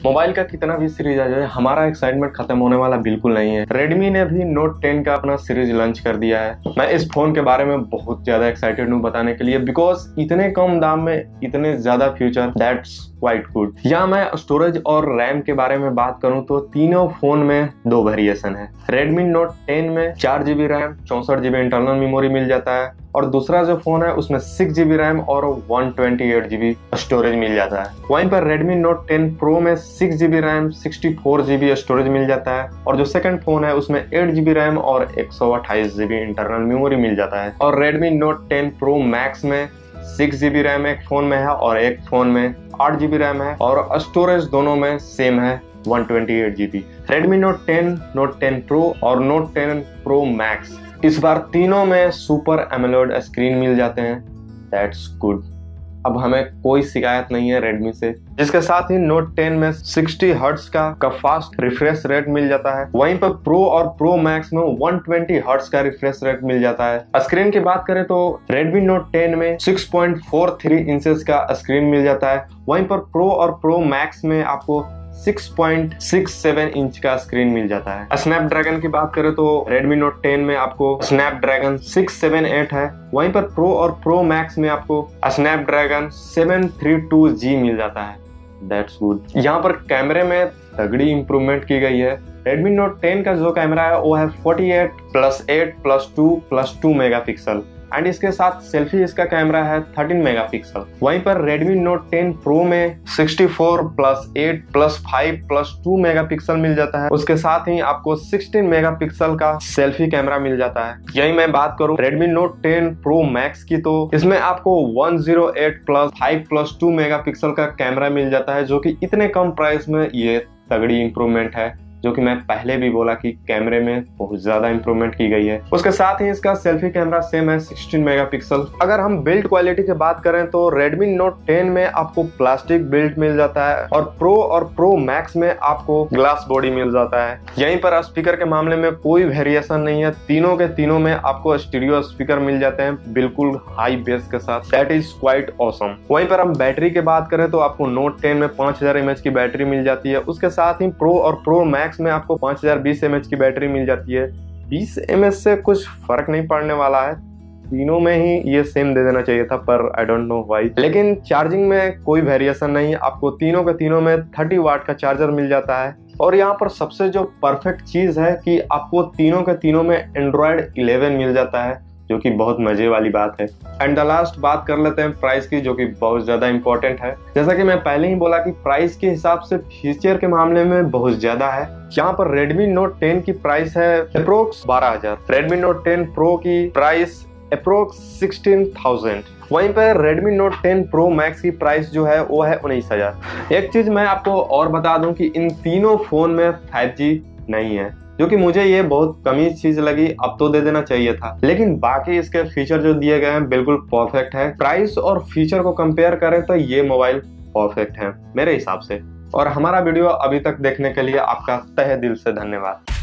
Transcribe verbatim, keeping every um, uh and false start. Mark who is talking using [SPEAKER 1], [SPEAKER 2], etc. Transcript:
[SPEAKER 1] Mobile का कितना भी सीरीज आ जाए, हमारा एक्साइटमेंट खत्म होने वाला बिल्कुल नहीं है। Redmi ने भी Note टेन का अपना सीरीज लॉन्च कर दिया है। मैं इस फोन के बारे में बहुत ज्यादा एक्साइटेड हूँ बताने के लिए, बिकॉज इतने कम दाम में इतने ज्यादा फीचर, दैट्स क्वाइट गुड। यहाँ मैं स्टोरेज और रैम के बारे में बात करूँ तो तीनों फोन में दो वेरिएशन है। Redmi Note टेन में चार जीबी रैम, चौसठ जीबी इंटरनल मेमोरी मिल जाता है, और दूसरा जो फोन है उसमें सिक्स जीबी रैम और one twenty eight GB storage मिल जाता है। वहीं पर Redmi Note टेन Pro में six GB RAM, sixty four GB storage मिल जाता है, और जो सेकंड फोन है उसमें एट जीबी रैम और एक सौ अट्ठाईस जीबी इंटरनल मेमोरी मिल जाता है। और Redmi Note ten Pro Max में सिक्स जीबी रैम एक फोन में है और एक फोन में आठ जीबी रैम है, और स्टोरेज दोनों में सेम है one twenty eight GB. Redmi Note ten, Note ten Pro और Note टेन Pro Max इस बार तीनों में सुपर एमोलेड स्क्रीन मिल जाते हैं। That's good. अब हमें कोई शिकायत नहीं है Redmi से। जिसके साथ ही Note टेन में सिक्सटी हर्ट्ज का, का फास्ट रिफ्रेश रेट मिल जाता है। वहीं पर Pro और Pro Max में वन ट्वेंटी हर्ट्ज का रिफ्रेश रेट मिल जाता है। स्क्रीन की बात करें तो Redmi Note टेन में six point four three inches का स्क्रीन मिल जाता है। वहीं पर Pro और Pro Max में आपको six point six seven inch का स्क्रीन मिल जाता है। स्नैपड्रैगन की बात करें तो Redmi Note टेन में आपको स्नैपड्रैगन सिक्स सेवन एट है। वहीं पर Pro और Pro Max में आपको Snapdragon seven thirty two G मिल जाता है। That's good. यहाँ पर कैमरे में तगड़ी इंप्रूवमेंट की गई है। Redmi Note टेन का जो कैमरा है वो है forty eight plus eight plus two plus two megapixel, and इसके साथ सेल्फी इसका कैमरा है थर्टीन मेगापिक्सल। वहीं पर Redmi Note टेन Pro में sixty four plus eight plus five plus two megapixel मिल जाता है। उसके साथ ही आपको सिक्सटीन मेगापिक्सल का सेल्फी कैमरा मिल जाता है। यही मैं बात करूं Redmi Note ten Pro Max की, तो इसमें आपको one zero eight plus five plus two megapixel का कैमरा मिल जाता है, जो कि इतने कम प्राइस में ये तगड़ी इंप्रूवमेंट है, जो कि मैं पहले भी बोला कि कैमरे में बहुत ज्यादा इंप्रूवमेंट की गई है। उसके साथ ही इसका सेल्फी कैमरा सेम है सिक्सटीन मेगापिक्सल। अगर हम बिल्ड क्वालिटी की बात करें तो Redmi Note टेन में आपको प्लास्टिक बिल्ड मिल जाता है, और Pro और Pro Max में आपको ग्लास बॉडी मिल जाता है। यहीं पर स्पीकर के मामले में कोई वेरिएशन नहीं है। तीनों के तीनों में आपको स्टीरियो स्पीकर मिल जाते हैं बिल्कुल हाई बेस के साथ। That is quite awesome. वहीं पर हम बैटरी की बात करें तो आपको Note टेन में पांच हजार एम एच की बैटरी मिल जाती है। उसके साथ ही Pro और Pro Max में आपको पांच हजार बीस एम एच की बैटरी मिल जाती है। बीस एम एच से कुछ फर्क नहीं पड़ने वाला है, तीनों में ही ये सेम दे देना चाहिए था, पर आई डोंट नो व्हाई। लेकिन चार्जिंग में कोई वेरिएशन नहीं है, आपको तीनों के तीनों में थर्टी वाट का चार्जर मिल जाता है। और यहाँ पर सबसे जो परफेक्ट चीज है कि आपको तीनों के तीनों में एंड्रॉयड इलेवन मिल जाता है, जो कि बहुत मजे वाली बात है। एंड द लास्ट बात कर लेते हैं प्राइस की, जो कि बहुत ज्यादा इंपॉर्टेंट है। जैसा कि मैं पहले ही बोला कि प्राइस के हिसाब से फीचर के मामले में बहुत ज्यादा है। यहाँ पर Redmi Note टेन की प्राइस है अप्रोक्स बारह हजार, Redmi Note टेन Pro की प्राइस अप्रोक्स सिक्सटीन थाउजेंड। वहीं पर Redmi Note ten Pro Max की प्राइस जो है वो है उन्नीस हजार। एक चीज मैं आपको और बता दूं कि इन तीनों फोन में फाइव जी नहीं है, जो कि मुझे ये बहुत कमी चीज लगी। अब तो दे देना चाहिए था, लेकिन बाकी इसके फीचर जो दिए गए हैं बिल्कुल परफेक्ट है। प्राइस और फीचर को कंपेयर करें तो ये मोबाइल परफेक्ट है मेरे हिसाब से। और हमारा वीडियो अभी तक देखने के लिए आपका तहे दिल से धन्यवाद।